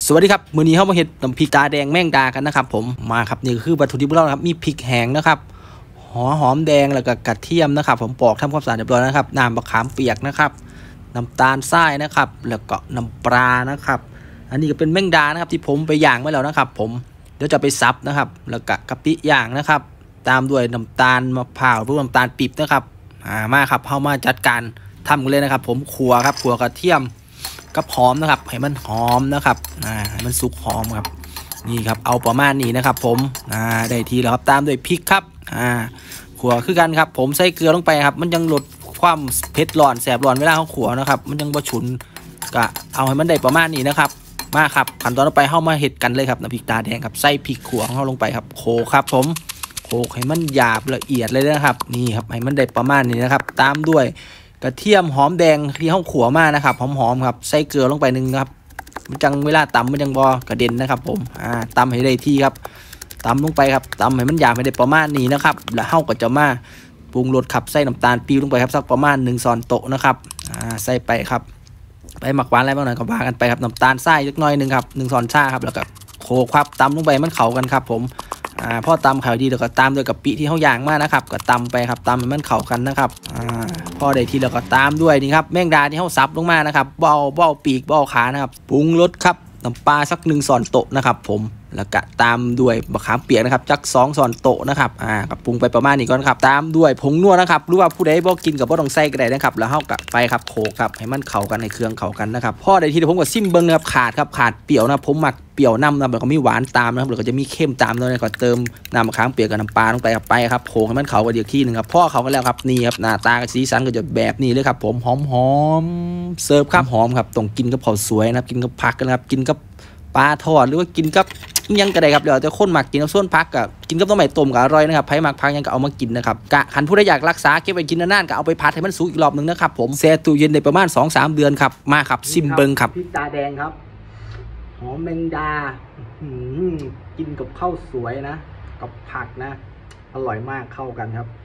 สวัสดีครับมื้อนี้เฮามาเฮ็ดน้ำพริกตาแดงแมงดากันนะครับผมมาครับนี่คือวัตถุดิบของเราครับมีพริกแห้งนะครับหอมแดงแล้วก็กระเทียมนะครับผมปอกทำความสะอาดเรียบร้อยนะครับน้ำมะขามเปียกนะครับน้ำตาลทรายนะครับแล้วก็น้ำปลานะครับอันนี้ก็เป็นแมงดานะครับที่ผมไปย่างไว้แล้วนะครับผมเดี๋ยวจะไปซับนะครับแล้วก็กะปิย่างนะครับตามด้วยน้ำตาลมะพร้าวหรือน้ำตาลปี๊บนะครับมาครับเฮามาจัดการทำกันเลยนะครับผมขัวกระเทียมกับหอมนะครับให้มันหอมนะครับให้มันสุกหอมครับนี่ครับเอาประมาณนี้นะครับผมได้ทีแล้วครับตามด้วยพริกครับขัวคือกันครับผมใส่เกลือลงไปครับมันยังลดความเผ็ดร้อนแสบร้อนเวลาเขาขัวนะครับมันยังบ่ฉุนก็เอาให้มันได้ประมาณนี้นะครับมาครับขั้นตอนต่อไปเข้ามาเห็ดกันเลยครับน้ำพริกตาแดงครับใส่พริกขัวเข้าลงไปครับโขลกครับผมโขลกให้มันหยาบละเอียดเลยนะครับนี่ครับให้มันได้ประมาณนี้นะครับตามด้วยกระเทียมหอมแดงที่ห้องขัวมานะครับหอมๆครับใส่เกลือลงไปนึงครับมันจังเวลาตำมันจังบอกระเด็นนะครับผมตำให้ได้ที่ครับตำลงไปครับตำให้มันหยาบให้ได้ประมาณนี้นะครับแล้วเฮาก็จะมาปรุงรสครับใส่น้ำตาลปี๊บลงไปครับสักประมาณ1 ช้อนโต๊ะนะครับใส่ไปครับไปหมักหวานอะไรบ้างหน่อยก็ว่ากันไปครับน้ำตาลทรายเล็กน้อยนึงครับ1 ช้อนชาครับแล้วก็โขลกครับตำลงไปมันเข้ากันครับผมพอตำเข้าดีแล้วก็ตามด้วยกะปิที่เขาย่างมานะครับก็ตำไปครับตำให้มันเข้ากันนะครับพอได้ทีแล้วก็ตามด้วยนี่ครับแมงดาที่เขาซับลงมานะครับเบาปีกเบาขานะครับปรุงรสครับน้ำปลาสัก1 ช้อนโต๊ะนะครับผมแล้วก็ตามด้วยมะขามเปียกนะครับจัก2 ช้อนโต๊ะนะครับกับปรุงไปประมาณนี้ก่อนครับตามด้วยผงนัวนะครับหรือว่าผู้ใดบ่กินกับบ่ต้องใส่ก็ได้นะครับแล้วเฮาก็ไปครับโขลกครับให้มันเข้ากันให้เครื่องเข้ากันนะครับพอได้ทีผมก็ซิมเบิ่งนะครับขาดเปรี้ยวนะผมมักเปรี้ยวนำแล้วก็มีหวานตามนะครับแล้วก็จะมีเค็มตามด้วยก็เติมน้ำมะขามเปียกกับน้ำปลาลงไปครับโขลกให้มันเข้ากันอีกทีนึงครับพอเข้ากันแล้วครับนี่ครับหน้าตากับสีสันก็จะแบบนี้เลยครับผมหอมเสิร์ฟครับหอมครับต้องกินกับข้าวสวยนะครับกินกับผักกันครับกินกับปลาทอดหรือว่ากินกับยังก็ได้ครับเดี๋ยวจะคนหมักกินกับส้นพักกับกินกับต้มใหม่ต้มก็อร่อยนะครับไผ่หมักพักยังก็เอามากินนะครับกะขันผู้ใดอยากรักษาเก็บไว้กินนานๆก็เอาไปพัดให้มันสุกอีกรอบนึงนะครับผมแช่ตู้เย็นได้ประมาณ 2-3 เดือนครับมาครับซิมเบิงครับพริกตาแดงครับหอมแมงดากินกับข้าวสวยนะกับผักนะอร่อยมากเข้ากันครับ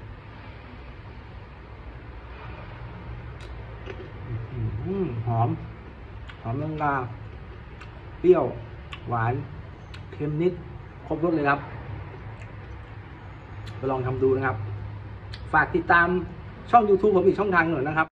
หอมแมงดาเปรี้ยวหวานเค็มนิดครบรสเลยครับไปลองทำดูนะครับฝากติดตามช่อง YouTube ผมอีกช่องทางหนึ่งนะครับ